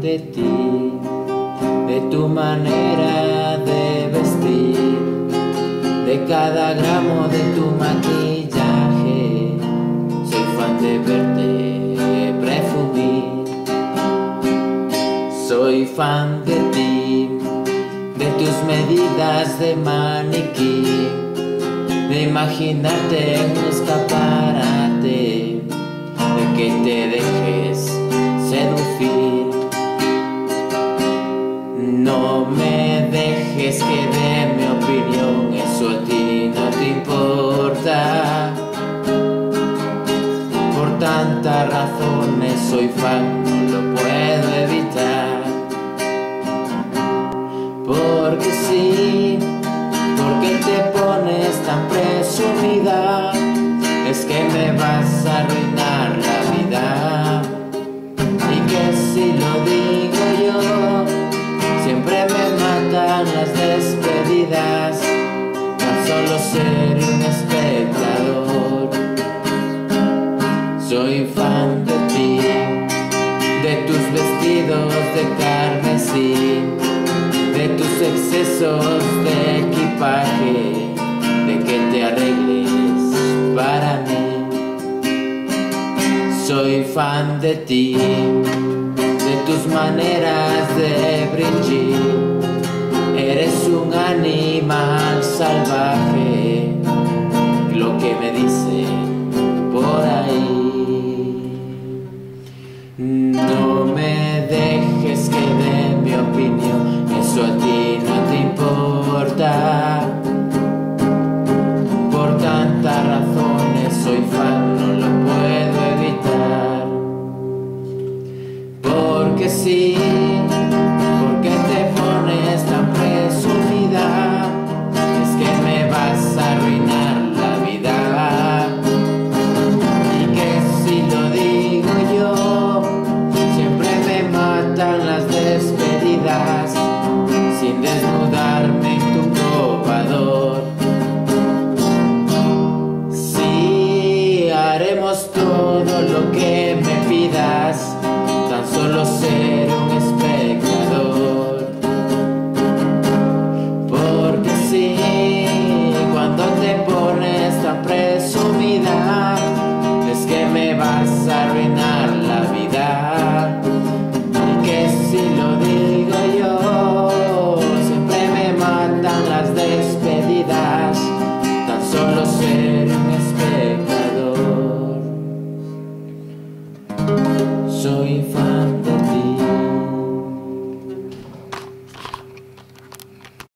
de ti, de tu manera de vestir, de cada gramo de tu maquillaje. Soy fan de verte presumir. Soy fan de ti, de tus medidas de maniquí, de imaginarte en un escaparate, de que te dejes seducir. No me dejes que dé mi opinión, eso a ti no te importa. Por tantas razones soy fan, no lo puedo evitar. Porque sí, porque te pones tan presumida, es que me vas a arruinar la vida. Y que si lo digo yo, siempre me matan las despedidas, tan solo ser un espectador. Soy fan de ti, de tus vestidos de carmesí, de tus excesos de equipaje, de que te arregles para mí. Soy fan de ti, de tus maneras de brillar. Eres un animal salvaje, lo que me dicen por ahí. No me dejes que dé mi opinión, eso a ti no te importa. Por tantas razones soy fan, no lo puedo evitar. Porque sí, porque te pones tan presumida, es que me vas a arruinar la vida. Y que si lo digo yo, siempre me matan las despedidas, sin desnudarme en tu probador. Sí, haremos todo lo que me pidas, tan solo ser un espectador. Porque sí, cuando te pones tan presumida, es que me vas a arruinar la vida. Y que si lo digo yo, siempre me matan las despedidas, tan solo ser un espectador. Soy fan